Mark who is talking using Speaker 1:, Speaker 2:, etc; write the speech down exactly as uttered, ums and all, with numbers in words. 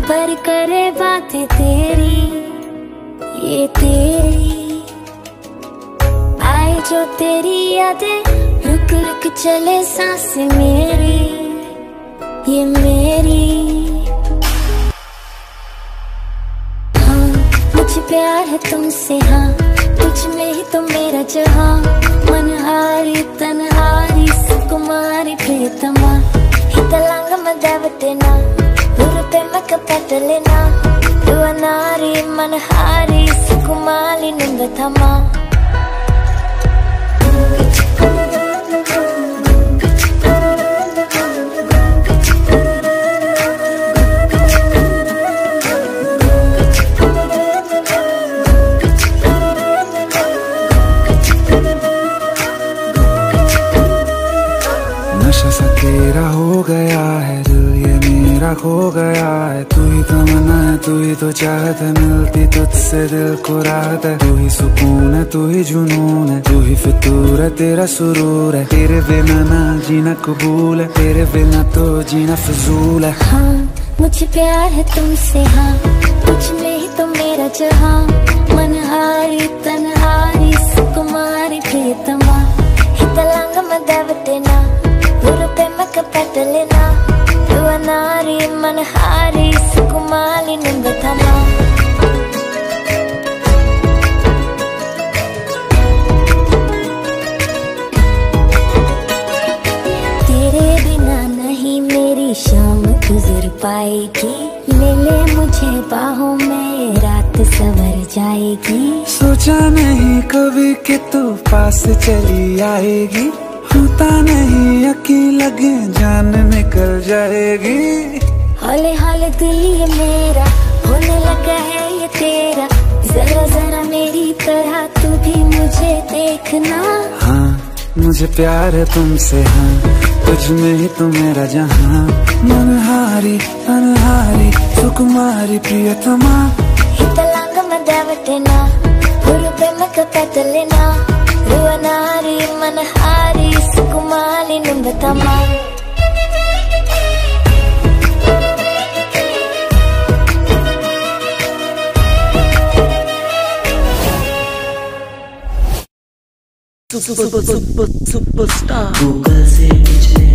Speaker 1: भर करे बातें तेरी, ये तेरी आए जो तेरी यादें, रुक रुक चले सांसें मेरी, ये मेरी। हाँ मुझे प्यार है तुमसे, हाँ तुझ में ही तो मेरा जहाँ, मनहारी तनहारी सुकुमारी प्रियतमा, हितलांग मदावतेना हुरुते मकपटलेना, युवनारी मनहारी सुकुमाली नुंगथमा।
Speaker 2: नशा सा तेरा हो गया है, दिल ये मेरा खो गया है। तू ही तमन्ना है, तू ही तो चाहत है, मिलती तुझसे दिल को राहत है। तू ही सुकून है, तू ही जुनून है, तू ही फितूर है, तेरा सुरूर है। तेरे बिना ना जीना कबूल है, तेरे बिना तो जीना फजूल है।
Speaker 1: हाँ मुझे प्यार है तुमसे, हाँ तुझ में ही तो मेरा जहाँ, मनहारी तनहारी सुकुमारी प्रियतमा, हितलांग मदावतेना हुरुते मकपटलेना, युवनारी मनहारी सुकुमाली नुंगथमा। तेरे बिना नहीं मेरी शाम गुजर पाएगी, ले ले मुझे बाहों में रात सवर जाएगी।
Speaker 2: सोचा नहीं कभी कि तू पास चली आएगी, होता नहीं यकीन लगे जान निकल जाएगी।
Speaker 1: हौले हौले दिल ये मेरा होने लगा है ये तेरा, जरा जरा मेरी तरह तू भी मुझे देखना।
Speaker 2: हाँ मुझे प्यार है तुमसे, हाँ तुझ में ही तो मेरा जहाँ, मनहारी अनहारी सुकुमारी प्रियतमा,
Speaker 1: हितलांग मदावतेना हुरुते मकपटलेना, युवनारी मनहारी सुकुमाली नुंगथमा।
Speaker 3: सुपर सुपर सुपरस्टार गूगल से